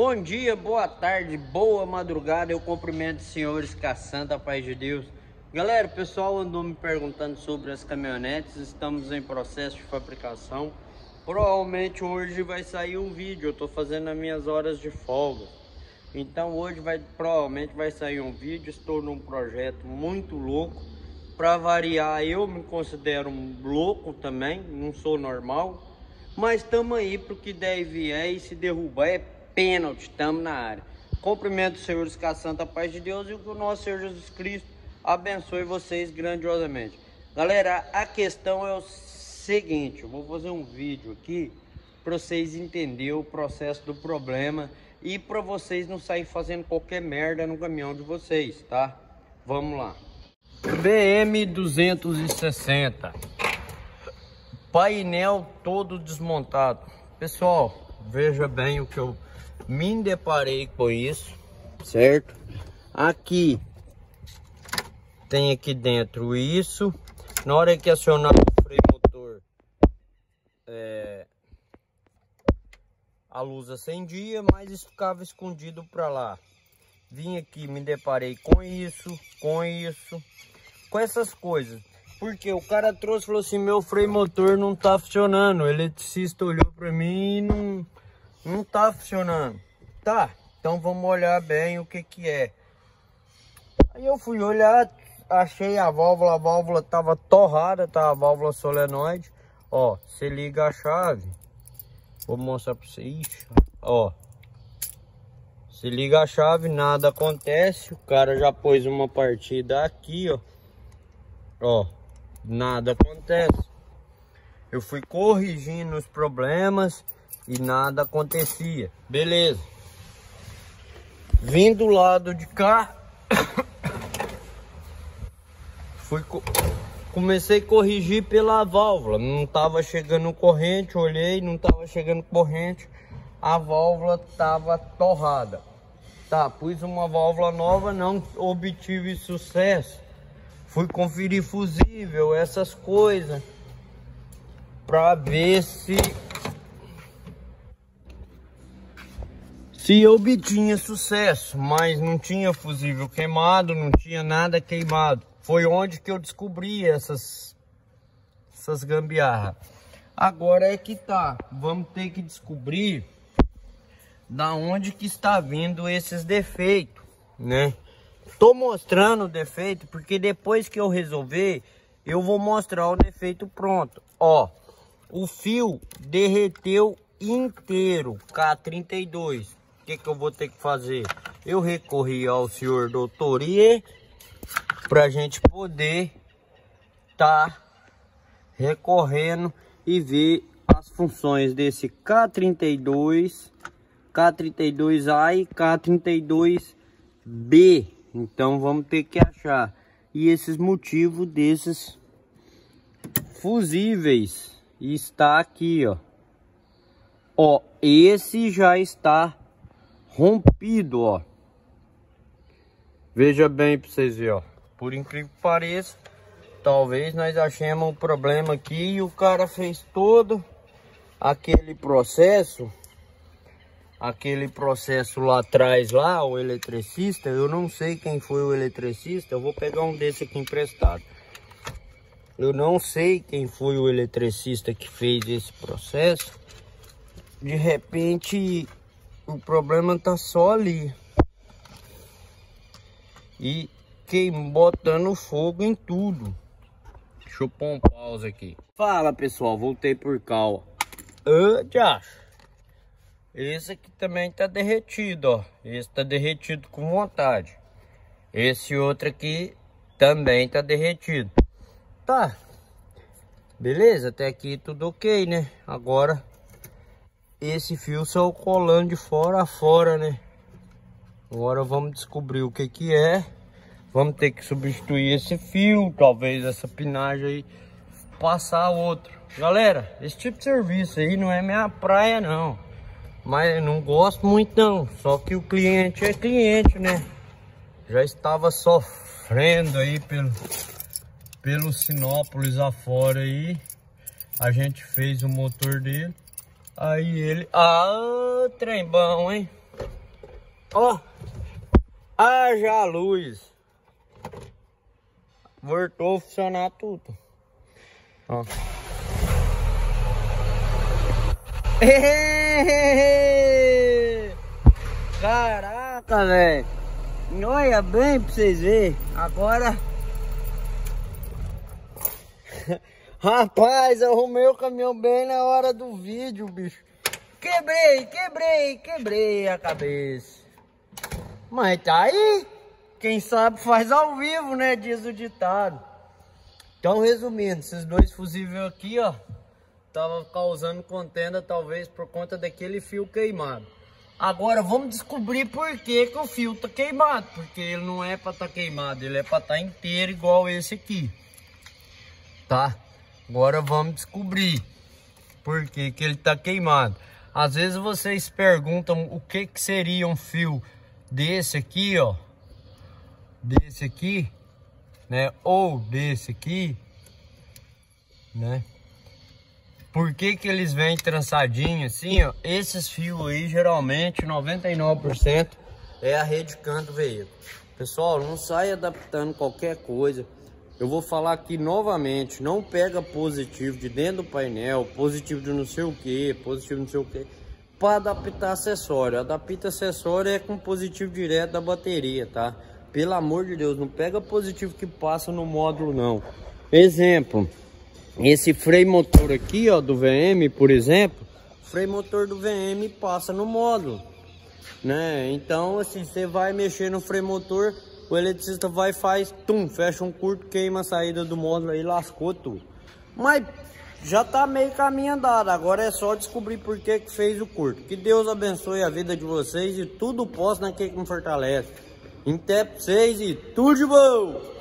Bom dia, boa tarde, boa madrugada. Eu cumprimento os senhores com a santa paz de Deus. Galera, o pessoal andou me perguntando sobre as caminhonetes. Estamos em processo de fabricação. Provavelmente hoje vai sair um vídeo. Eu tô fazendo as minhas horas de folga. Então hoje provavelmente vai sair um vídeo. Estou num projeto muito louco. Para variar, eu me considero um louco também, não sou normal. Mas estamos aí pro que der e vier, e se derrubar é pênalti, estamos na área. Cumprimento os senhores com a santa paz de Deus e que o nosso Senhor Jesus Cristo abençoe vocês grandiosamente. Galera, a questão é o seguinte, eu vou fazer um vídeo aqui para vocês entenderem o processo do problema e para vocês não saírem fazendo qualquer merda no caminhão de vocês, tá? Vamos lá. BM 260. Painel todo desmontado. Pessoal, veja bem o que eu me deparei com isso, certo? Aqui tem aqui dentro isso. Na hora que acionar o freio motor, a luz acendia, mas isso ficava escondido para lá. Vim aqui, me deparei com isso, com essas coisas. Porque o cara trouxe e falou assim, meu freio motor não tá funcionando. O eletricista olhou pra mim e não tá funcionando. Tá, então vamos olhar bem o que que é. Aí eu fui olhar, achei a válvula tava torrada, tá? A válvula solenoide. Ó, você liga a chave. Vou mostrar pra vocês. Ó, se liga a chave, nada acontece. O cara já pôs uma partida aqui, ó. Ó, nada acontece. Eu fui corrigindo os problemas e nada acontecia. Beleza. Vim do lado de cá. Comecei a corrigir pela válvula. Não tava chegando corrente. Olhei, não tava chegando corrente. A válvula tava torrada. Tá, pus uma válvula nova, não obtive sucesso. Fui conferir fusível, essas coisas, para ver se eu obtinha sucesso, mas não tinha fusível queimado, não tinha nada queimado. Foi onde que eu descobri essas gambiarra. Agora é que tá, vamos ter que descobrir da onde que está vindo esses defeitos, né? Tô mostrando o defeito porque depois que eu resolver, eu vou mostrar o defeito pronto. Ó, o fio derreteu inteiro, K32. O que que eu vou ter que fazer? Eu recorri ao senhor doutor Iê pra gente poder tá recorrendo e ver as funções desse K32, K32A e K32B. Então vamos ter que achar. E esses motivos desses fusíveis está aqui, ó. Ó, esse já está rompido, ó. Veja bem para vocês verem, ó. Por incrível que pareça, talvez nós achemos um problema aqui e o cara fez todo aquele processo lá atrás, lá, o eletricista. Eu não sei quem foi o eletricista. Eu vou pegar um desse aqui emprestado. Eu não sei quem foi o eletricista que fez esse processo. De repente, o problema tá só ali. E botando fogo em tudo. Deixa eu pôr um pause aqui. Fala, pessoal, voltei por cá, ó. Esse aqui também tá derretido, ó. Esse tá derretido com vontade. Esse outro aqui também tá derretido. Tá. Beleza, até aqui tudo ok, né? Agora, esse fio saiu colando de fora a fora, né? Agora vamos descobrir o que que é. Vamos ter que substituir esse fio. Talvez essa pinagem aí passar outro. Galera, esse tipo de serviço aí não é minha praia, não. Mas eu não gosto muito não, só que o cliente é cliente, né? Já estava sofrendo aí pelo Sinópolis afora aí. A gente fez o motor dele. Aí ele... Ah, trem bom, hein? Ó, haja a luz. Voltou a funcionar tudo. Ó. Caraca, velho. Olha bem pra vocês verem. Agora... Rapaz, eu arrumei o caminhão bem na hora do vídeo, bicho. Quebrei a cabeça. Mas tá aí. Quem sabe faz ao vivo, né? Diz o ditado. Então, resumindo, esses dois fusíveis aqui, ó, tava causando contenda, talvez por conta daquele fio queimado. Agora vamos descobrir por que o fio tá queimado. Porque ele não é pra tá queimado, ele é pra tá inteiro igual esse aqui. Tá? Agora vamos descobrir por que ele tá queimado. Às vezes vocês perguntam o que seria um fio desse aqui, ó. Desse aqui, né? Ou desse aqui, né? Por que eles vêm trançadinho assim, ó? Esses fios aí, geralmente, 99% é a rede canto do veículo. Pessoal, não sai adaptando qualquer coisa. Eu vou falar aqui novamente, não pega positivo de dentro do painel, positivo de não sei o que, positivo não sei o que, para adaptar acessório. Adapta acessório é com positivo direto da bateria, tá? Pelo amor de Deus, não pega positivo que passa no módulo não. Exemplo, esse freio motor aqui, ó, do VM, por exemplo, freio motor do VM passa no módulo, né? Então, assim, você vai mexer no freio motor, o eletricista vai e faz, tum, fecha um curto, queima a saída do módulo aí, lascou tudo. Mas já tá meio caminho andado, agora é só descobrir por que fez o curto. Que Deus abençoe a vida de vocês e tudo posso naquele que me fortalece. Até pra vocês e tudo de bom!